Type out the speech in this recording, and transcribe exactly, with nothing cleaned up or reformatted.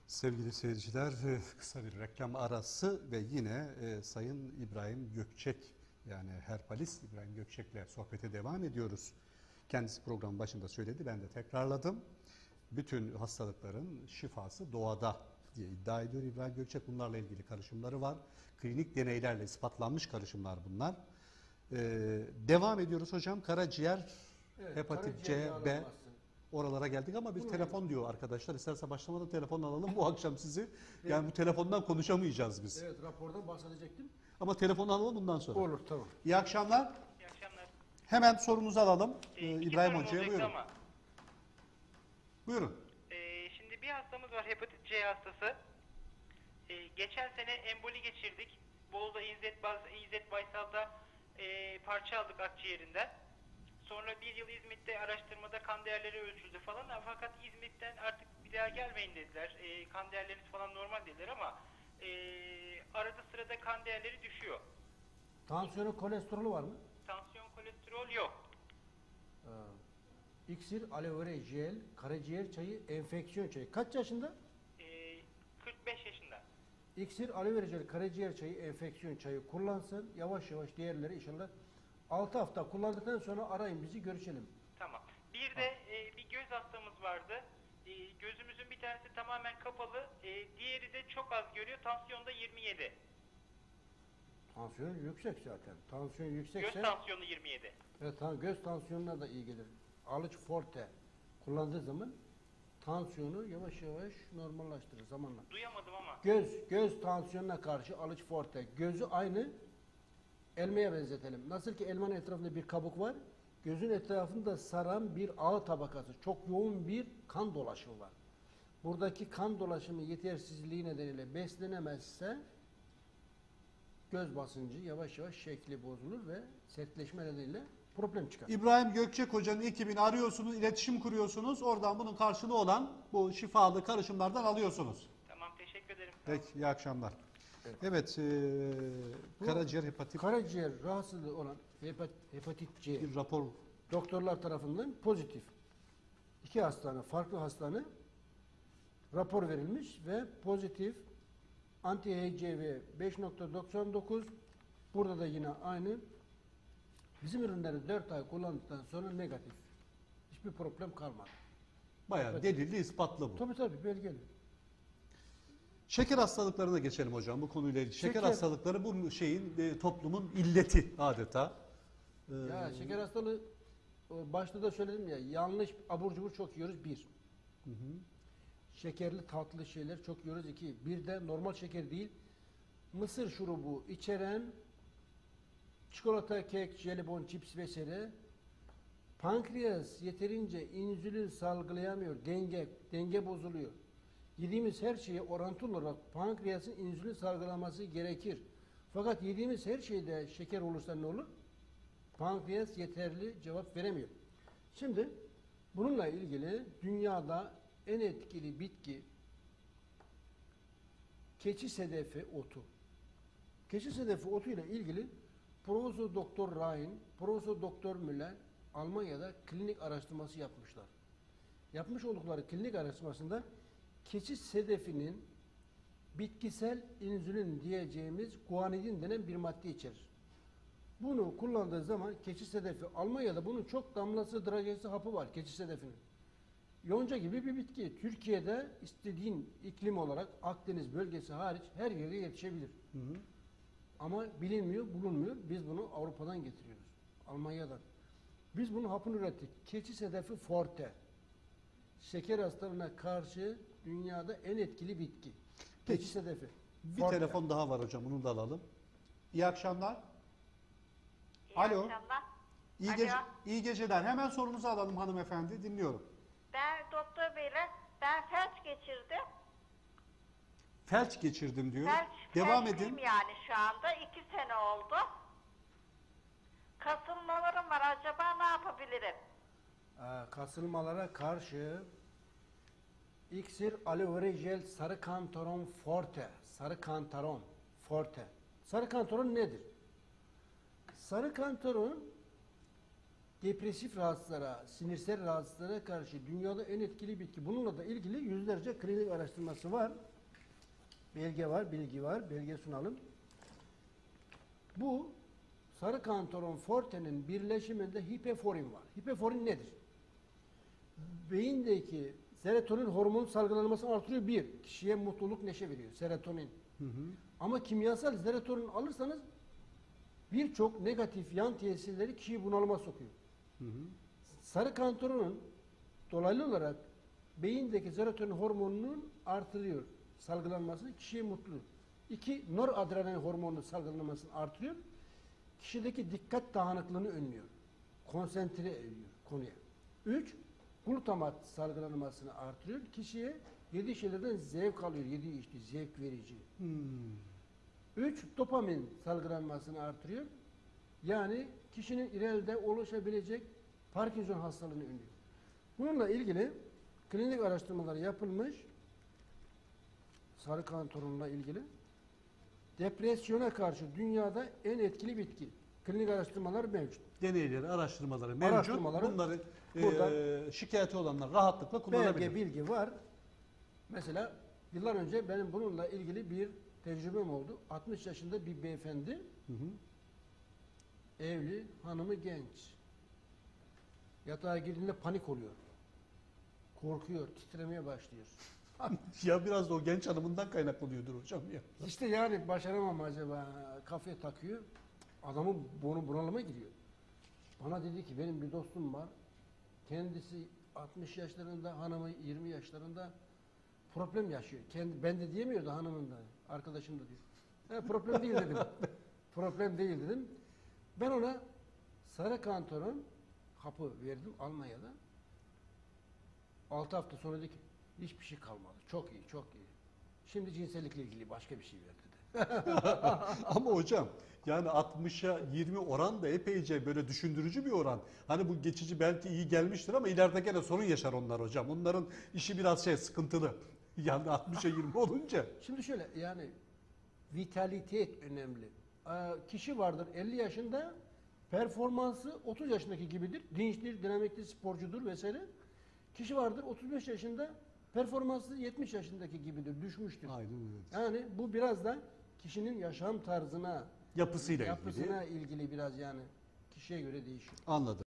Sevgili seyirciler, kısa bir reklam arası ve yine e, Sayın İbrahim Gökçek, yani Herbalist İbrahim Gökçek'le sohbete devam ediyoruz. Kendisi program başında söyledi, ben de tekrarladım. Bütün hastalıkların şifası doğada diye iddia ediyor İbrahim Gökçek. Bunlarla ilgili karışımları var. Klinik deneylerle ispatlanmış karışımlar bunlar. Ee, devam ediyoruz hocam. Karaciğer, evet, hepatit karaciğer C, B, yağlanması. oralara geldik ama bir Bunu telefon diyor arkadaşlar. İsterse başlamadan telefon alalım bu akşam sizi. Yani bu telefondan konuşamayacağız biz. Evet, rapordan bahsedecektim. Ama telefonu alalım bundan sonra. Olur, tamam. İyi akşamlar. İyi akşamlar. Hemen sorunuzu alalım. Ee, Ee, iki İbrahim sorum Hoca'ya olacaktı buyurun. ama, Buyurun. e, şimdi bir hastamız var, hepatit C hastası. E, geçen sene emboli geçirdik. Bolu'da İzzet, Bas- İzzet Baysal'da e, parça aldık akciğerinden. Sonra bir yıl İzmit'te araştırmada kan değerleri ölçüldü falan. Fakat İzmit'ten artık bir daha gelmeyin dediler. E, kan değerleriniz falan normal dediler ama e, arada sırada kan değerleri düşüyor. Tansiyonu, kolesterolü var mı? Tansiyon, kolesterol yok. Ee, İksir, aloe vera jel, karaciğer çayı, enfeksiyon çayı. Kaç yaşında? E, kırk beş yaşında. İksir, aloe vera jel, karaciğer çayı, enfeksiyon çayı kullansın. Yavaş yavaş diğerleri inşallah altı hafta kullandıktan sonra arayın bizi, görüşelim. Tamam. Bir de e, bir göz hastamız vardı. E, gözümüzün bir tanesi tamamen kapalı. E, diğeri de çok az görüyor. Tansiyonda yirmi yedi. Tansiyon yüksek zaten. Tansiyon Göz yüksekse tansiyonu yirmi yedi. evet, ta- göz tansiyonuna da iyi gelir. Alıç forte kullandığı zaman tansiyonu yavaş yavaş normallaştırır zamanla. Duyamadım ama. Göz, göz tansiyonuna karşı alıç forte. Gözü aynı elmaya benzetelim. Nasıl ki elmanın etrafında bir kabuk var, gözün etrafında saran bir ağ tabakası, çok yoğun bir kan dolaşımı var. Buradaki kan dolaşımı yetersizliği nedeniyle beslenemezse göz basıncı yavaş yavaş şekli bozulur ve sertleşme nedeniyle problem çıkar. İbrahim Gökçek Hoca'nın ekibini arıyorsunuz, iletişim kuruyorsunuz. Oradan bunun karşılığı olan bu şifalı karışımlardan alıyorsunuz. Tamam, teşekkür ederim. Peki, iyi akşamlar. Evet. Evet, e, karaciğer hepatit Karaciğer rahatsızlığı olan hepat, hepatit C bir rapor. doktorlar tarafından pozitif. İki hastane, farklı hastane rapor verilmiş ve pozitif anti-H C V beş nokta doksan dokuz. Burada da yine aynı. Bizim ürünleri dört ay kullandıktan sonra negatif. Hiçbir problem kalmadı. Bayağı Evet. delilli, ispatlı bu. Tabii tabii, belgeli. Şeker hastalıklarına geçelim hocam bu konuyla ilgili. Şeker, Şeker- hastalıkları bu şeyin e, toplumun illeti adeta. Ee, Ya şeker hastalığı, o başta da söyledim ya, yanlış abur cubur çok yiyoruz bir. hı hı. Şekerli tatlı şeyler çok yiyoruz iki. Bir de normal şeker değil, mısır şurubu içeren çikolata, kek, jelibon, cips vesaire. Pankreas yeterince insülin salgılayamıyor, denge denge bozuluyor. Yediğimiz her şeye orantılı olarak pankreasın insülin salgılaması gerekir. Fakat yediğimiz her şeyde şeker olursa ne olur? Pankreas yeterli cevap veremiyor. Şimdi bununla ilgili dünyada en etkili bitki keçi sedefi otu. Keçi sedefi otu ile ilgili Profesör Doktor Rhein, Profesör Doktor Müller Almanya'da klinik araştırması yapmışlar. Yapmış oldukları klinik araştırmasında keçi sedefinin bitkisel insülin diyeceğimiz guanidin denen bir madde içerir. Bunu kullandığı zaman keçi sedefi, Almanya'da bunun çok damlası dragesi hapı var keçi sedefinin. Yonca gibi bir bitki. Türkiye'de istediğin iklim olarak Akdeniz bölgesi hariç her yere yetişebilir. Hı hı. Ama bilinmiyor, bulunmuyor. Biz bunu Avrupa'dan getiriyoruz. Almanya'dan. Biz bunu hapını ürettik. Keçi sedefi forte. Şeker hastalığına karşı dünyada en etkili bitki. Peki. Keçi sedefi. Bir forte. telefon daha var hocam, onu da alalım. İyi akşamlar. İyi Alo. akşamlar. İyi, Alo. gece, iyi geceler. Hemen sorunuzu alalım hanımefendi. Dinliyorum. Ben doktor beyle ben felç geçirdim. Felç geçirdim diyor. Felç, Devam felçliyim edin. yani şu anda. iki sene oldu. Kasılmalarım var. Acaba ne yapabilirim? Ee, kasılmalara karşı iksir, aloe vera jel, sarı kantaron forte. Sarı kantaron forte. Sarı kantaron nedir? Sarı kantaron depresif rahatsızlara, sinirsel rahatsızlara karşı dünyada en etkili bitki. Bununla da ilgili yüzlerce klinik araştırması var. Belge var, bilgi var. Belge sunalım. Bu sarı kantaron forte'nin birleşiminde hipeforin var. Hipeforin nedir? Beyindeki serotonin hormonu salgılanmasını artırıyor bir. Kişiye mutluluk, neşe veriyor. Serotonin. Hı hı. Ama kimyasal serotonin alırsanız birçok negatif yan tesirleri kişiyi bunalıma sokuyor. Hı hı. Sarı kantaronun dolaylı olarak beyindeki serotonin hormonunun artırıyor salgılanmasını, kişiye mutlu. İki, noradrenalin hormonunun salgılanmasını artırıyor. Kişideki dikkat dağınıklığını önlüyor. Konsantre ediyor konuya. Üç, glutamat salgılanmasını artırıyor. Kişiye yediği şeylerden zevk alıyor. Yediği işte zevk verici. Hmm. Üç, dopamin salgılanmasını artırıyor. Yani kişinin ileride oluşabilecek Parkinson hastalığını önlüyor. Bununla ilgili klinik araştırmalar yapılmış. Sarı kantaronla ilgili. Depresyona karşı dünyada en etkili bitki. Klinik araştırmalar mevcut. Deneyleri, araştırmaları mevcut. Araştırmaları Bunları burada e, şikayeti olanlar rahatlıkla kullanabilir. Belge, bilgi var. Mesela yıllar önce benim bununla ilgili bir tecrübem oldu. altmış yaşında bir beyefendi, Hı hı. evli, hanımı genç. Yatağa girdiğinde panik oluyor. Korkuyor, titremeye başlıyor. Ya biraz da o genç hanımından kaynaklanıyordur hocam ya. İşte yani başaramam acaba, kafaya takıyor. Adamın bunu bunalıma giriyor. Bana dedi ki benim bir dostum var. Kendisi altmış yaşlarında, hanımı yirmi yaşlarında problem yaşıyor. Kendi, ben de diyemiyordu hanımın da, arkadaşım da diyor. He, problem değil dedim. Problem değil dedim. Ben ona sarı kantaron hapı verdim Almanya'da. altı hafta sonra dedi ki hiçbir şey kalmadı. Çok iyi, çok iyi. Şimdi cinsellikle ilgili başka bir şey ver dedi. Ama hocam yani altmışa yirmi oran da epeyce böyle düşündürücü bir oran. Hani bu geçici belki iyi gelmiştir ama ileride gene sorun yaşar onlar hocam. Onların işi biraz şey sıkıntılı. Yani altmışa yirmi olunca. Şimdi şöyle yani vitalitet önemli. Ee, kişi vardır elli yaşında performansı otuz yaşındaki gibidir. Dinçtir, dinamiktir, sporcudur vesaire. Kişi vardır otuz beş yaşında performansı yetmiş yaşındaki gibidir, düşmüştür. Aynen öyle. Yani bu biraz da kişinin yaşam tarzına, Yapısıyla ilgili. yapısına ilgili biraz yani kişiye göre değişiyor. Anladım.